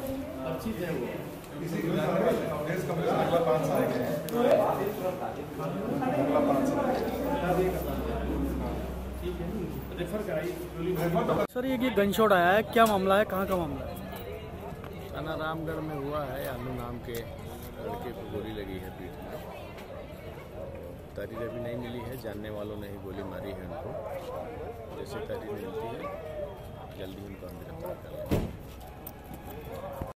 अच्छी है वो इसी देश कमरे से अगला 5 साल के हैं। अगला 5 साल ठीक है, रेफर कराइए। सर ये गन शॉट आया है, क्या मामला है, कहाँ का मामला है? थाना रामगढ़ में हुआ है। अनु नाम के लड़के को गोली लगी है पीठ में। तहरीर अभी नहीं मिली है, जानने वालों ने ही गोली मारी है उनको। जैसे तहरीर मिलती है जल्दी उनको हम गिरफ्तार कर लेंगे।